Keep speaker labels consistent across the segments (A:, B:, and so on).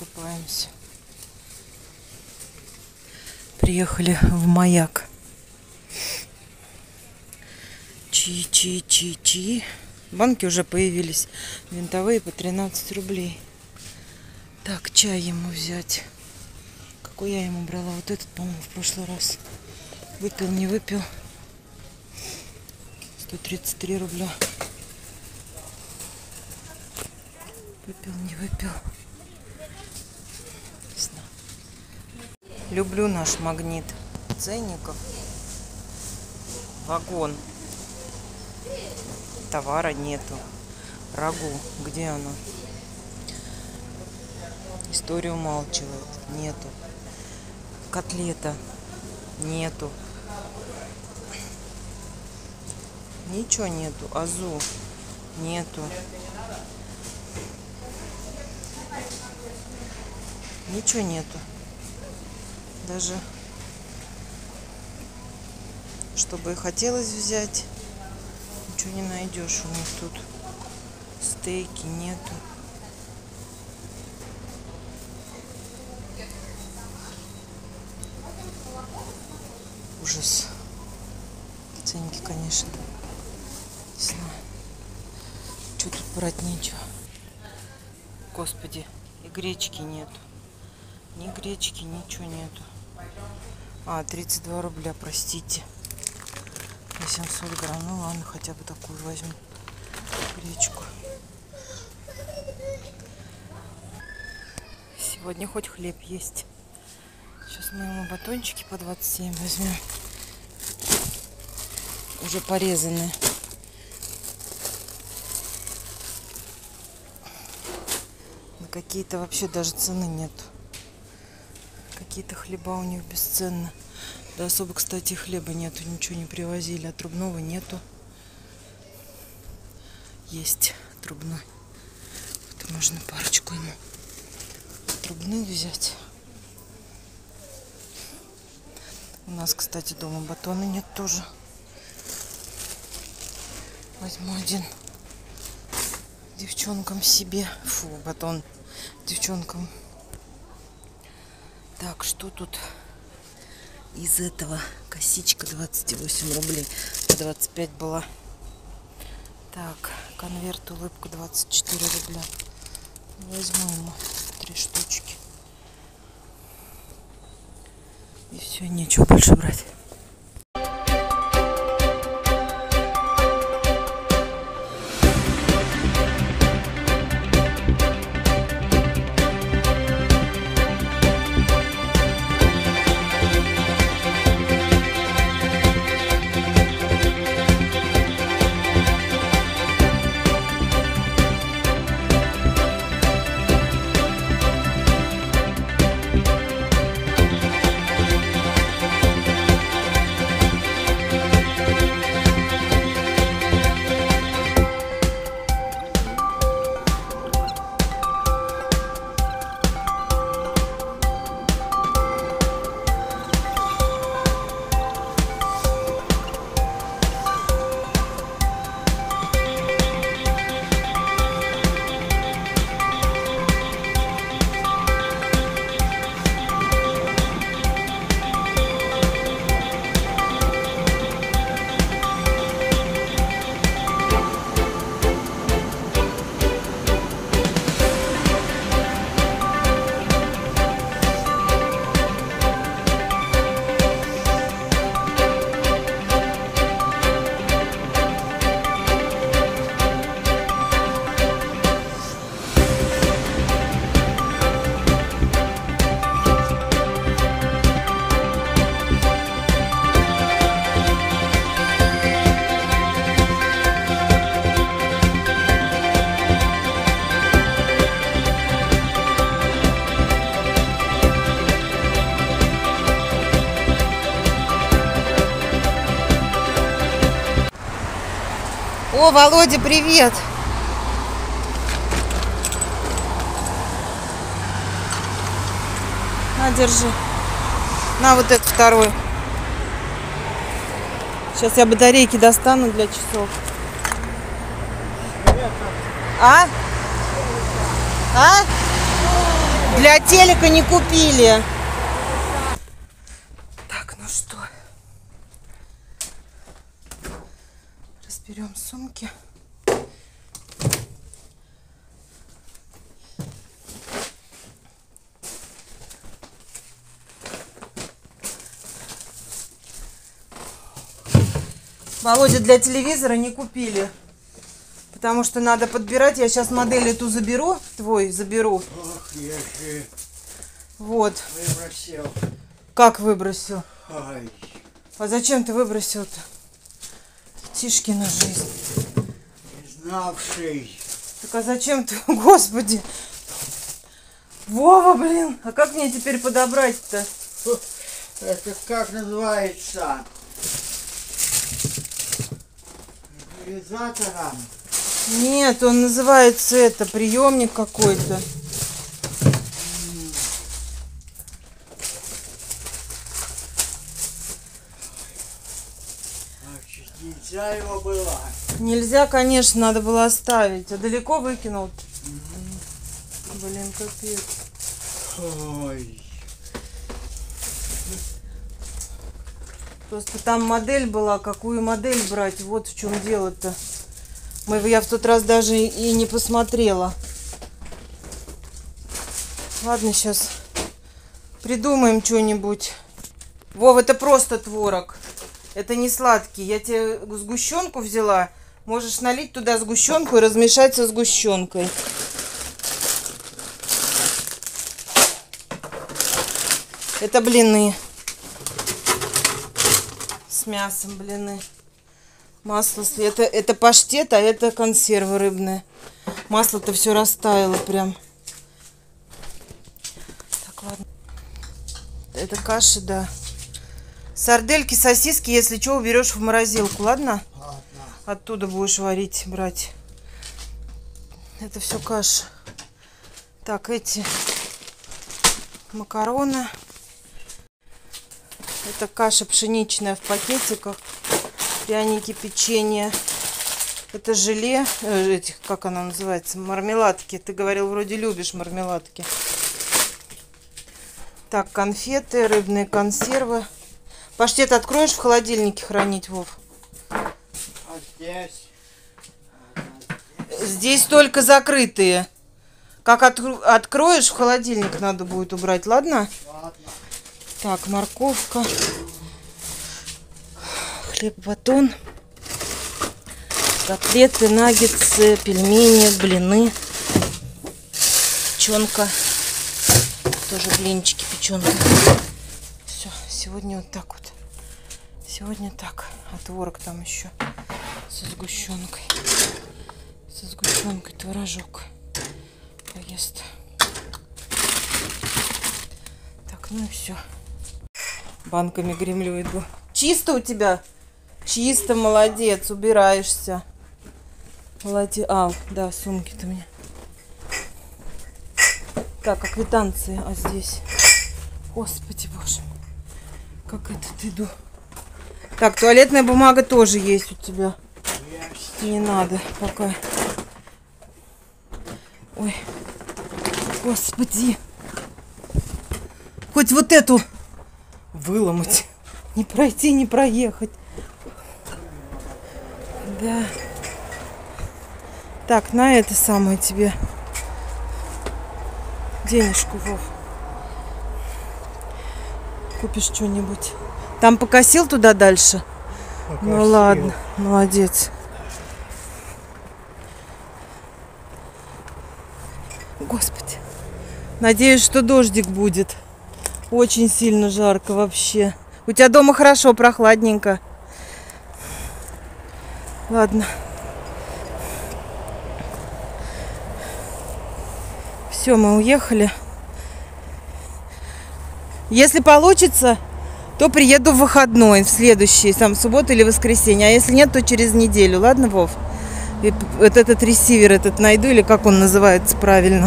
A: купаемся. Приехали в Маяк. Чи. Банки уже появились. Винтовые по 13 рублей. Так, чай ему взять. Какой я ему брала? Вот этот, по-моему, в прошлый раз. Выпил, не выпил. 133 рубля. Выпил, не выпил. Люблю наш Магнит. Ценников. Вагон. Товара нету. Рагу. Где оно? История умалчивает. Нету. Котлета. Нету. Ничего нету. Азу. Нету. Ничего нету. Даже чтобы и хотелось взять, ничего не найдешь. У них тут стейки нету. Ужас. Ценники, конечно. Не знаю. Что тут брать, нечего. Господи, и гречки нету. Ни гречки, ничего нету. 32 рубля, простите. 800 грамм. Ну ладно, хотя бы такую возьму. Гречку. Сегодня хоть хлеб есть. Сейчас мы ему батончики по 27 возьмем. Уже порезанные. На какие-то вообще даже цены нет. Какие-то хлеба у них бесценно. Да особо, кстати, хлеба нету. Ничего не привозили. Отрубного нету. Есть отрубной. Вот можно парочку ему отрубных взять. У нас, кстати, дома батона нет тоже. Возьму один девчонкам себе. Фу, батон девчонкам. Так, что тут из этого? Косичка 28 рублей. 25 была. Так, конверт, улыбка 24 рубля. Возьму ему 3 штучки. И все, нечего больше брать. О, Володя, привет! На, держи. На вот этот второй. Сейчас я батарейки достану для часов. А? А? Для телека не купили. Так, ну что. Разберем сумки. Володя, для телевизора не купили. Потому что надо подбирать. Я сейчас модель эту заберу. Твой заберу.
B: Ох, я же
A: вот.
B: выбросил.
A: Как выбросил?
B: Ай.
A: А зачем ты выбросил-то? Тишкина жизнь.
B: Не знавший.
A: Так а зачем ты? Господи. Вова, блин. А как мне теперь подобрать-то?
B: Это как называется? Реализатором?
A: Нет, он называется это, приемник какой-то.
B: Нельзя его было.
A: Нельзя, конечно, надо было оставить. А далеко выкинул. Блин, капец.
B: Ой.
A: Просто там модель была, какую модель брать, вот в чем дело-то. Я в тот раз даже и не посмотрела. Ладно, сейчас придумаем что-нибудь. Вов, это просто творог. Это не сладкий. Я тебе сгущенку взяла. Можешь налить туда сгущенку и размешать со сгущенкой. Это блины. С мясом блины. Масло. Это паштет, а это консервы рыбные. Масло-то все растаяло прям. Так, ладно. Это каша, да. Сардельки, сосиски, если что, уберешь в морозилку, ладно?
B: Ладно.
A: Оттуда будешь варить, брать. Это все каша. Так, эти макароны. Это каша пшеничная в пакетиках. Пряники, печенье. Это желе. Этих, как она называется? Мармеладки. Ты говорил, вроде любишь мармеладки. Так, конфеты, рыбные консервы. Паштет откроешь в холодильнике хранить, Вов?
B: А здесь?
A: Здесь только закрытые. Как откроешь, в холодильник надо будет убрать, ладно?
B: Ладно.
A: Так, морковка. Хлеб, батон. Котлеты, наггетсы, пельмени, блины. Печенка. Тоже блинчики, печенка. Все, сегодня вот так вот. Сегодня так. А творог там еще со сгущенкой. Со сгущенкой творожок поест. Так, ну и все. Банками гремлю иду. Чисто у тебя? Чисто, молодец, убираешься. Молодец. А, да, сумки-то у меня. Так, а квитанции? А здесь? Господи боже. Как этот иду. Так, туалетная бумага тоже есть у тебя.
B: Есть.
A: Не надо пока. Ой. Господи. Хоть вот эту выломать. Не пройти, не проехать. Да. Так, на это самое тебе денежку, Вов. Купишь что-нибудь. Там покосил туда дальше?
B: Покосил.
A: Ну ладно, молодец. Господи. Надеюсь, что дождик будет. Очень сильно жарко вообще. У тебя дома хорошо, прохладненько. Ладно. Все, мы уехали. Если получится, то приеду в выходной, в следующий, в субботу или воскресенье. А если нет, то через неделю. Ладно, Вов? И вот этот ресивер этот найду, или как он называется правильно.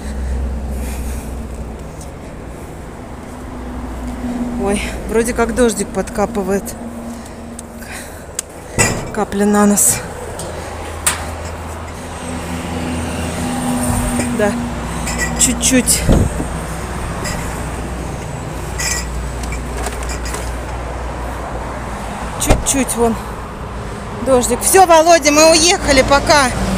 A: Ой, вроде как дождик подкапывает. Капля на нос. Да, чуть-чуть. чуть-чуть вон дождик. Все, Володя, мы уехали, пока.